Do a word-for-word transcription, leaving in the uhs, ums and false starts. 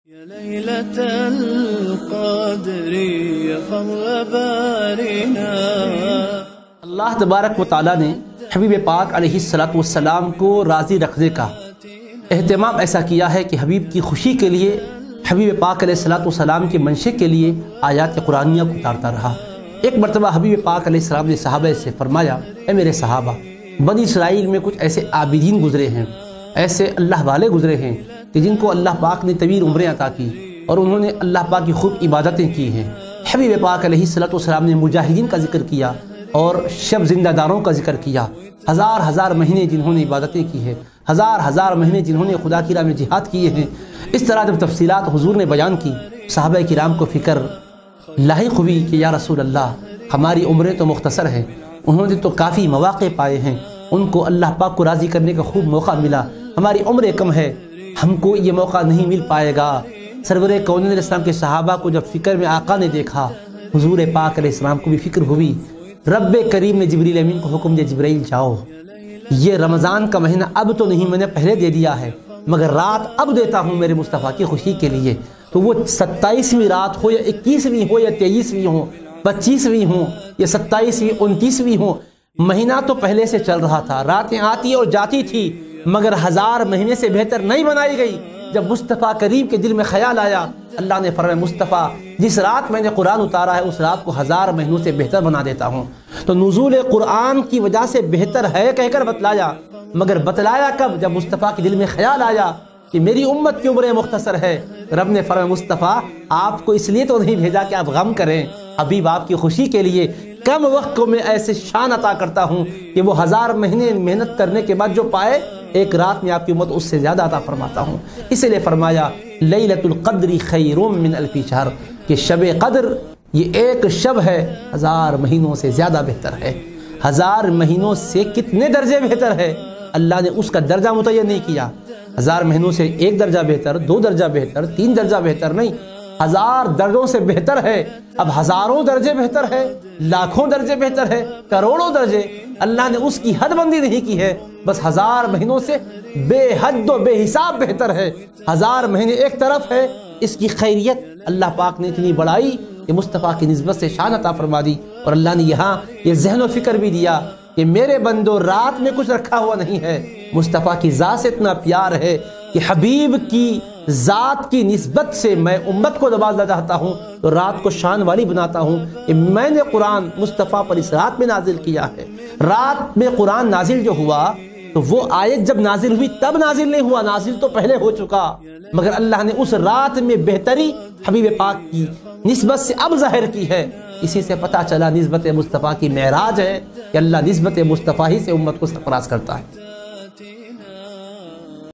اللہ تبارک و تعالیٰ نے حبیب پاک علیہ الصلاۃ والسلام کو راضی رکھنے کا اہتمام ایسا کیا ہے کہ حبیب کی خوشی کے لیے حبیب پاک علیہ الصلاۃ والسلام کے منشے کے لیے آیات قرآنیہ کو اتارتا رہا۔ ایک مرتبہ حبیب پاک علیہ السلام نے صحابہ سے فرمایا، اے میرے صحابہ، بنی اسرائیل میں کچھ ایسے عابدین گزرے ہیں، ایسے اللہ والے گزرے ہیں کہ جن کو اللہ پاک نے طویل عمریں عطا کی اور انہوں نے اللہ پاک کی خوب عبادتیں کی ہیں۔ حبیب پاک علیہ الصلاۃ والسلام نے مجاہدین کا ذکر کیا اور شب زندہ داروں کا ذکر کیا، ہزار ہزار مہینے جنہوں نے عبادتیں کی ہیں، ہزار ہزار مہینے جنہوں نے خدا کی راہ میں جہاد کیے ہیں۔ اس طرح جب تفصیلات حضور نے بیان کی، صحابہ کرام کو فکر لاحق ہوئی کہ یا رسول اللہ، ہماری عمریں تو مختصر ہیں، انہوں نے تو کافی مواقع پائے ہیں، ان کو اللہ پاک کو راضی کرنے کا خوب موقع ملا، ہماری عمریں کم ہے، ہم کو یہ موقع نہیں مل پائے گا۔ سرور کونین علیہ السلام کے صحابہ کو جب فکر میں آقا نے دیکھا، حضور پاک علیہ السلام کو بھی فکر ہوئی۔ رب کریم نے جبریل امین کو حکم دیا، جبرائیل جاؤ، یہ رمضان کا مہینہ اب تو نہیں، میں نے پہلے دے دیا ہے، مگر رات اب دیتا ہوں میرے مصطفیٰ کی خوشی کے لیے، تو وہ ستائیسویں رات ہو یا اکیسویں ہو یا تیئیسویں ہو، پچیسویں ہو یا ستائیسویں انتیسویں ہو، مہینہ تو پہلے سے چل رہا تھا، راتیں آتی اور جاتی تھی، مگر ہزار مہینے سے بہتر نہیں بنائی گئی۔ جب مصطفیٰ کریم کے دل میں خیال آیا، اللہ نے فرمایا، مصطفیٰ جس رات میں نے قرآن اتارا ہے اس رات کو ہزار مہینوں سے بہتر بنا دیتا ہوں۔ تو نزول قرآن کی وجہ سے بہتر ہے کہہ کر بتلایا، مگر بتلایا کب؟ جب مصطفیٰ کے دل میں خیال آیا کہ میری امت کی عمریں مختصر ہے۔ رب نے فرمایا، مصطفیٰ آپ کو اس لیے تو نہیں بھیجا کہ آپ غم کریں، حبیب آپ کی خوشی کے لیے کم وقت کو میں ایسے شان عطا کرتا ہوں کہ وہ ہزار مہینے محنت کرنے کے بعد جو پائے، ایک رات میں آپ کی امت اس سے زیادہ عطا فرماتا ہوں۔ اس لیے فرمایا، لیلۃ القدر خیر من الف شہر، کہ شب قدر یہ ایک شب ہے، ہزار مہینوں سے زیادہ بہتر ہے۔ ہزار مہینوں سے کتنے درجے بہتر ہے، اللہ نے اس کا درجہ متعین نہیں کیا۔ ہزار مہینوں سے ایک درجہ بہتر، دو درجہ بہتر، تین درجہ بہتر نہیں، ہزار درجوں سے بہتر ہے۔ اب ہزاروں درجے بہتر ہے، لاکھوں درجے بہتر ہے، کروڑوں درجے، اللہ نے اس کی حد بندی نہیں کی ہے، بس ہزار مہینوں سے بے حد و بے حساب بہتر ہے۔ ہزار مہینے ایک طرف ہے، اس کی خیریت اللہ پاک نے اتنی بڑھائی کہ مصطفیٰ کی نسبت سے شان عطا فرما دی، اور اللہ نے یہاں یہ ذہن و فکر بھی دیا کہ میرے بندو رات میں کچھ رکھا ہوا نہیں ہے، مصطفیٰ کی ذات سے اتنا پیار ہے کہ حبیب کی ذات کی نسبت سے میں امت کو نوازنا چاہتا ہوں، تو رات کو شان والی بناتا ہوں کہ میں نے قرآن مصطفیٰ پر اس رات میں نازل کیا ہے۔ رات میں قرآن نازل جو ہوا تو وہ آیت جب نازل ہوئی تب نازل نہیں ہوا، نازل تو پہلے ہو چکا، مگر اللہ نے اس رات میں بہتری حبیب پاک کی نسبت سے اب ظاہر کی ہے۔ اسی سے پتہ چلا نسبت مصطفیٰ کی معراج ہے کہ اللہ نسبت مصطفیٰ ہی سے امت کو سرفراز کرتا ہے۔